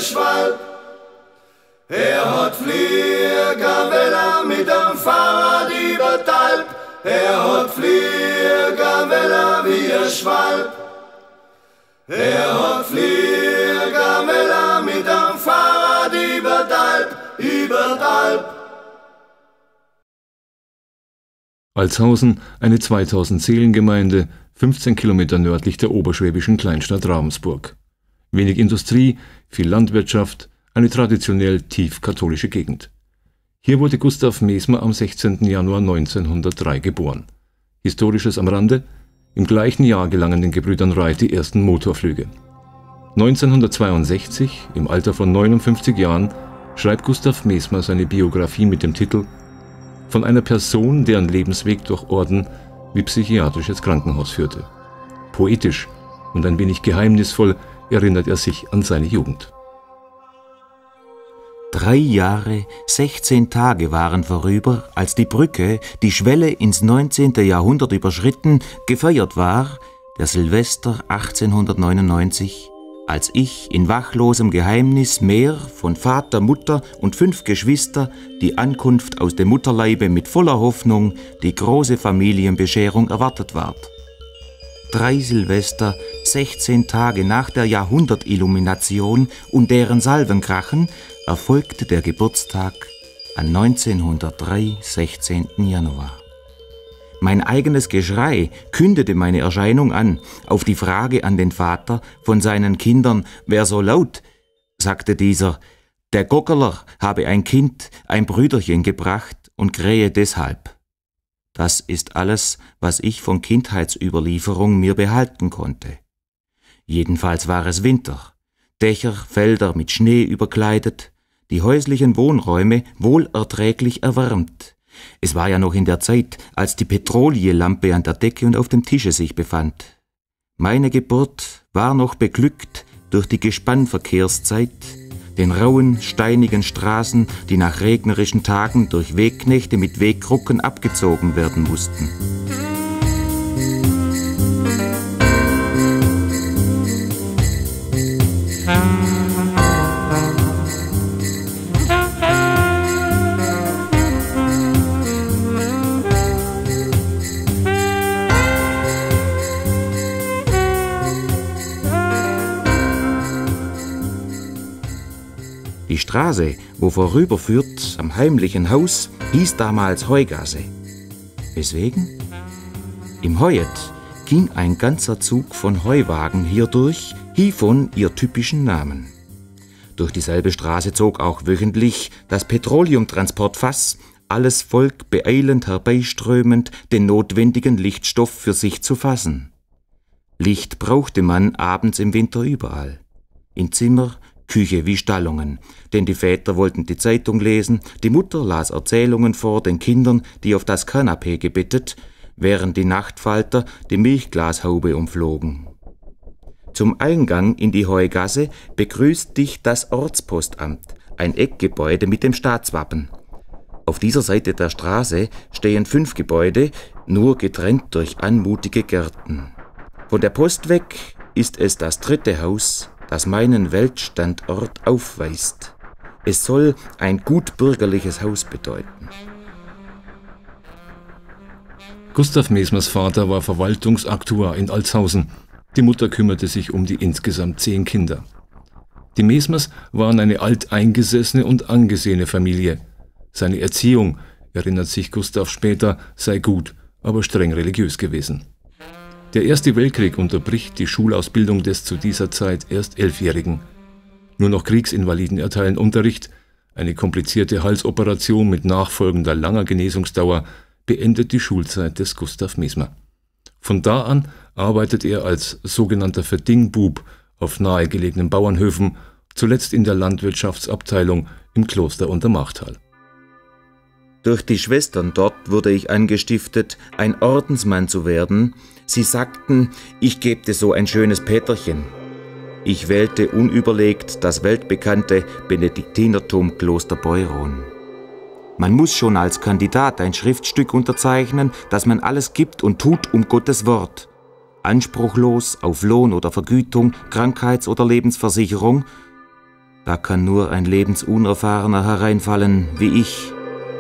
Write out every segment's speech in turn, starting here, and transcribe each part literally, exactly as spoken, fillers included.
Schwalb. Er hat Fliegerwelle mit dem Fahrrad über Talb. Er hat Fliegerwelle wie ein Schwalb. Er hat Fliegerwelle mit dem Fahrrad über Talb, über Talb. Altshausen, eine zweitausend Seelengemeinde, fünfzehn Kilometer nördlich der oberschwäbischen Kleinstadt Ravensburg. Wenig Industrie, viel Landwirtschaft, eine traditionell tief katholische Gegend. Hier wurde Gustav Mesmer am sechzehnten Januar neunzehnhundertdrei geboren. Historisches am Rande: Im gleichen Jahr gelangen den Gebrüdern Wright die ersten Motorflüge. neunzehnhundertzweiundsechzig, im Alter von neunundfünfzig Jahren, schreibt Gustav Mesmer seine Biografie mit dem Titel »Von einer Person, deren Lebensweg durch Orden wie psychiatrisches Krankenhaus führte«. Poetisch und ein wenig geheimnisvoll erinnert er sich an seine Jugend. Drei Jahre, sechzehn Tage waren vorüber, als die Brücke, die Schwelle ins neunzehnte Jahrhundert überschritten, gefeiert war, der Silvester achtzehnhundertneunundneunzig, als ich in wachlosem Geheimnis mehr von Vater, Mutter und fünf Geschwister die Ankunft aus dem Mutterleibe mit voller Hoffnung die große Familienbescherung erwartet ward. Drei Silvester, sechzehn Tage nach der Jahrhundertillumination und deren Salvenkrachen erfolgte der Geburtstag an neunzehnhundertdrei, sechzehnten Januar. Mein eigenes Geschrei kündete meine Erscheinung an. Auf die Frage an den Vater von seinen Kindern, wer so laut, sagte dieser, der Gockerler habe ein Kind, ein Brüderchen gebracht und krähe deshalb. Das ist alles, was ich von Kindheitsüberlieferung mir behalten konnte. Jedenfalls war es Winter, Dächer, Felder mit Schnee überkleidet, die häuslichen Wohnräume wohl erträglich erwärmt. Es war ja noch in der Zeit, als die Petrolielampe an der Decke und auf dem Tische sich befand. Meine Geburt war noch beglückt durch die Gespannverkehrszeit, den rauen, steinigen Straßen, die nach regnerischen Tagen durch Wegknechte mit Wegkrucken abgezogen werden mussten. Die Straße, wo vorüberführt am heimlichen Haus, hieß damals Heugasse. Weswegen? Im Heuet ging ein ganzer Zug von Heuwagen hier durch, hievon ihr typischen Namen. Durch dieselbe Straße zog auch wöchentlich das Petroleumtransportfass, alles Volk beeilend herbeiströmend, den notwendigen Lichtstoff für sich zu fassen. Licht brauchte man abends im Winter überall. In Zimmer, Küche wie Stallungen, denn die Väter wollten die Zeitung lesen, die Mutter las Erzählungen vor den Kindern, die auf das Kanapee gebettet, während die Nachtfalter die Milchglashaube umflogen. Zum Eingang in die Heugasse begrüßt dich das Ortspostamt, ein Eckgebäude mit dem Staatswappen. Auf dieser Seite der Straße stehen fünf Gebäude, nur getrennt durch anmutige Gärten. Von der Post weg ist es das dritte Haus, das meinen Weltstandort aufweist. Es soll ein gut bürgerliches Haus bedeuten. Gustav Mesmers Vater war Verwaltungsaktuar in Altshausen. Die Mutter kümmerte sich um die insgesamt zehn Kinder. Die Mesmers waren eine alteingesessene und angesehene Familie. Seine Erziehung, erinnert sich Gustav später, sei gut, aber streng religiös gewesen. Der Erste Weltkrieg unterbricht die Schulausbildung des zu dieser Zeit erst Elfjährigen. Nur noch Kriegsinvaliden erteilen Unterricht. Eine komplizierte Halsoperation mit nachfolgender langer Genesungsdauer beendet die Schulzeit des Gustav Mesmer. Von da an arbeitet er als sogenannter Verdingbub auf nahegelegenen Bauernhöfen, zuletzt in der Landwirtschaftsabteilung im Kloster Untermachtal. Durch die Schwestern dort wurde ich angestiftet, ein Ordensmann zu werden. Sie sagten, ich gebte so ein schönes Päterchen. Ich wählte unüberlegt das weltbekannte Benediktinertum Kloster Beuron. Man muss schon als Kandidat ein Schriftstück unterzeichnen, dass man alles gibt und tut um Gottes Wort. Anspruchlos auf Lohn oder Vergütung, Krankheits- oder Lebensversicherung. Da kann nur ein Lebensunerfahrener hereinfallen wie ich.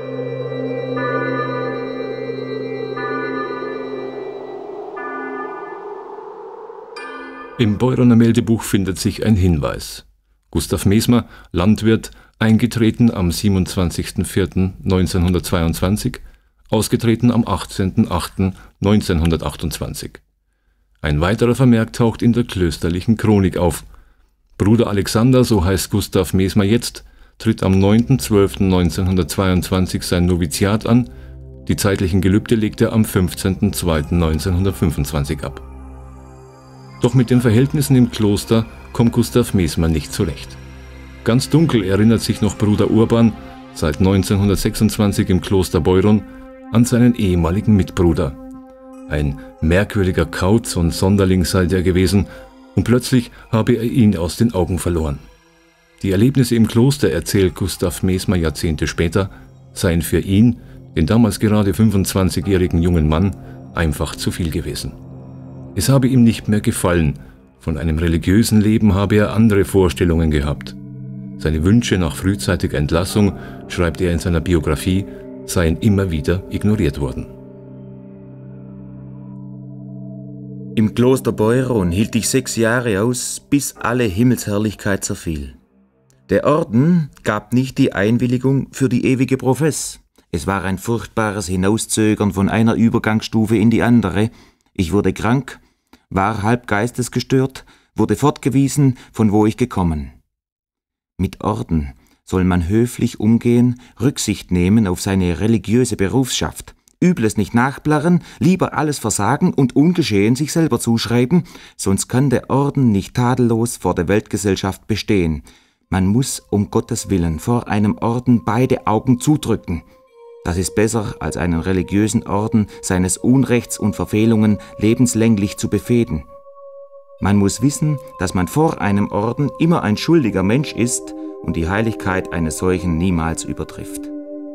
Im Beuroner Meldebuch findet sich ein Hinweis. Gustav Mesmer, Landwirt, eingetreten am siebenundzwanzigsten vierten neunzehnhundertzweiundzwanzig, ausgetreten am achtzehnten achten neunzehnhundertachtundzwanzig. Ein weiterer Vermerk taucht in der klösterlichen Chronik auf. Bruder Alexander, so heißt Gustav Mesmer jetzt, tritt am neunten zwölften neunzehnhundertzweiundzwanzig sein Noviziat an, die zeitlichen Gelübde legt er am fünfzehnten zweiten neunzehnhundertfünfundzwanzig ab. Doch mit den Verhältnissen im Kloster kommt Gustav Mesmer nicht zurecht. Ganz dunkel erinnert sich noch Bruder Urban, seit neunzehnhundertsechsundzwanzig im Kloster Beuron, an seinen ehemaligen Mitbruder. Ein merkwürdiger Kauz und Sonderling sei der gewesen, und plötzlich habe er ihn aus den Augen verloren. Die Erlebnisse im Kloster, erzählt Gustav Mesmer Jahrzehnte später, seien für ihn, den damals gerade fünfundzwanzigjährigen jungen Mann, einfach zu viel gewesen. Es habe ihm nicht mehr gefallen, von einem religiösen Leben habe er andere Vorstellungen gehabt. Seine Wünsche nach frühzeitiger Entlassung, schreibt er in seiner Biografie, seien immer wieder ignoriert worden. Im Kloster Beuron hielt ich sechs Jahre aus, bis alle Himmelsherrlichkeit zerfiel. Der Orden gab nicht die Einwilligung für die ewige Profess. Es war ein furchtbares Hinauszögern von einer Übergangsstufe in die andere. Ich wurde krank, war halb geistesgestört, wurde fortgewiesen, von wo ich gekommen. Mit Orden soll man höflich umgehen, Rücksicht nehmen auf seine religiöse Berufsschaft, Übles nicht nachblarren, lieber alles versagen und ungeschehen sich selber zuschreiben, sonst kann der Orden nicht tadellos vor der Weltgesellschaft bestehen. Man muss um Gottes Willen vor einem Orden beide Augen zudrücken. Das ist besser, als einen religiösen Orden seines Unrechts und Verfehlungen lebenslänglich zu befehden. Man muss wissen, dass man vor einem Orden immer ein schuldiger Mensch ist und die Heiligkeit eines solchen niemals übertrifft.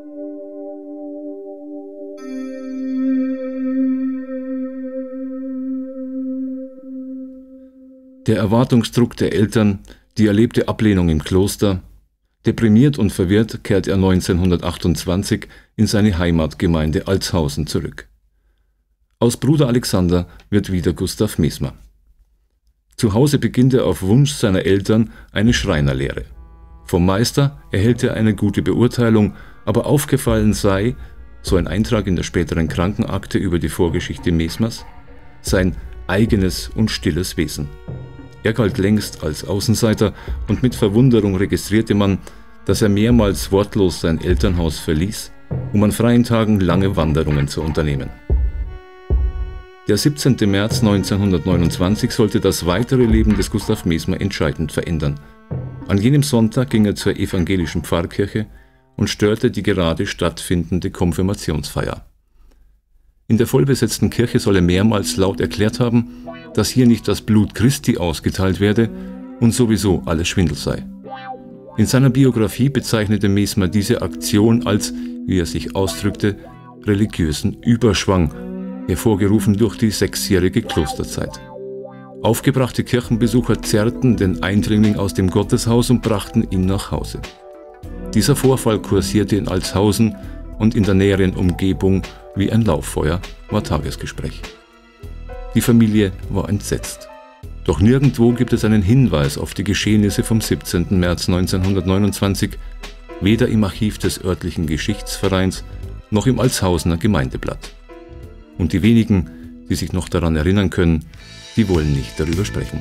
Der Erwartungsdruck der Eltern, die erlebte Ablehnung im Kloster. Deprimiert und verwirrt kehrt er neunzehnhundertachtundzwanzig in seine Heimatgemeinde Altshausen zurück. Aus Bruder Alexander wird wieder Gustav Mesmer. Zu Hause beginnt er auf Wunsch seiner Eltern eine Schreinerlehre. Vom Meister erhält er eine gute Beurteilung, aber aufgefallen sei, so ein Eintrag in der späteren Krankenakte über die Vorgeschichte Mesmers, sein eigenes und stilles Wesen. Er galt längst als Außenseiter und mit Verwunderung registrierte man, dass er mehrmals wortlos sein Elternhaus verließ, um an freien Tagen lange Wanderungen zu unternehmen. Der siebzehnten März neunzehnhundertneunundzwanzig sollte das weitere Leben des Gustav Mesmer entscheidend verändern. An jenem Sonntag ging er zur evangelischen Pfarrkirche und störte die gerade stattfindende Konfirmationsfeier. In der vollbesetzten Kirche soll er mehrmals laut erklärt haben, dass hier nicht das Blut Christi ausgeteilt werde und sowieso alles Schwindel sei. In seiner Biografie bezeichnete Mesmer diese Aktion als, wie er sich ausdrückte, religiösen Überschwang, hervorgerufen durch die sechsjährige Klosterzeit. Aufgebrachte Kirchenbesucher zerrten den Eindringling aus dem Gotteshaus und brachten ihn nach Hause. Dieser Vorfall kursierte in Altshausen und in der näheren Umgebung wie ein Lauffeuer, war Tagesgespräch. Die Familie war entsetzt. Doch nirgendwo gibt es einen Hinweis auf die Geschehnisse vom siebzehnten März neunzehnhundertneunundzwanzig, weder im Archiv des örtlichen Geschichtsvereins noch im Altshausener Gemeindeblatt. Und die wenigen, die sich noch daran erinnern können, die wollen nicht darüber sprechen.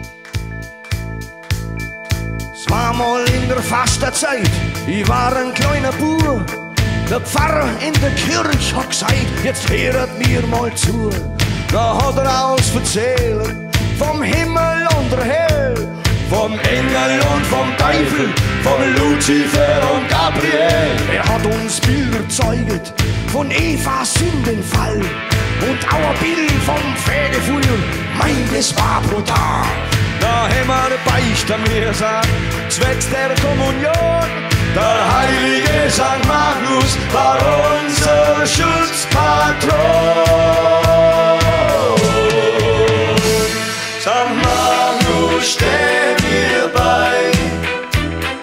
Es war mal in der Fastenzeit, ich war ein kleiner Bub. Der Pfarrer in der Kirche hat gesagt, jetzt hört mir mal zu. Da hat er aus erzählen vom Himmel und der Hölle, vom Engel und vom Teufel, vom Luzifer und Gabriel. Er hat uns Bilder gezeigt von Evas Sündenfall und auch ein Bild vom Pferdefeuer. Mein, das war brutal. Da haben wir Beichte mir gesagt, zwecks der Kommunion. Der heilige Sankt Magnus war unser Schutzpatron. Sankt Magnus, steh mir bei,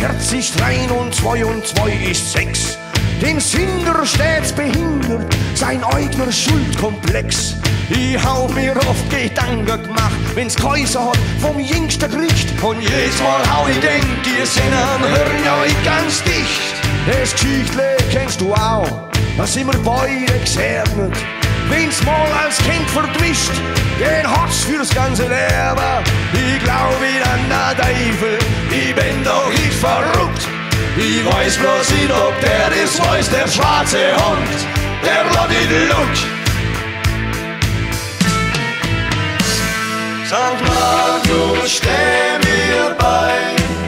Herz ist rein und zwei und zwei ist sechs. Den Sünder stets behindert sein eigener Schuldkomplex. Ich hab mir oft Gedanken gemacht, wenn's Kaiser hat vom jüngsten Gericht. Und jedes Mal hau ich denk, die Sinnen hören ja ich ganz dicht. Das Geschichtle kennst du auch, da sind wir beide gesegnet. Wenn's mal als Kind verdwischt, den hat's fürs ganze Leben. Ich glaub wieder an den Teufel, ich bin doch nicht verrückt. Ich weiß bloß nicht, ob der das weiß, der schwarze Hund, der Bloody Luke. Sankt Magnus, steh mir bei,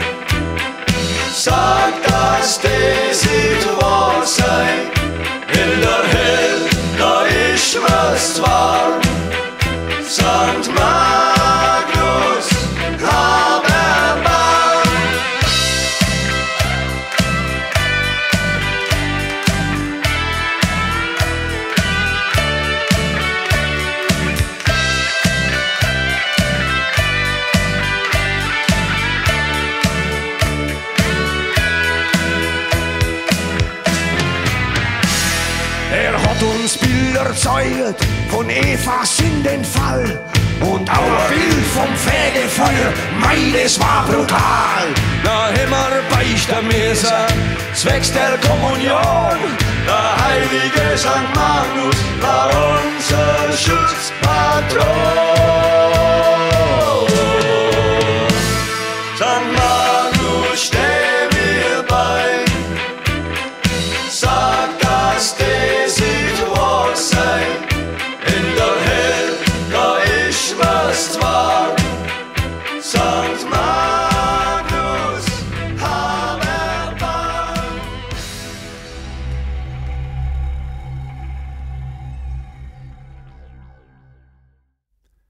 sag, dass das nicht wahr sei. In der Hölle, da ist was zwar. Sankt Magnus, hab Erbarm. Er hat uns Bilder erzeugt von Eva Sündenfall und auch ein Bild vom Fegefeuer, mei, das war brutal. Da haben wir beichten müssen, zwecks der Kommunion. Der heilige Sankt Magnus war unser Schutzpatron.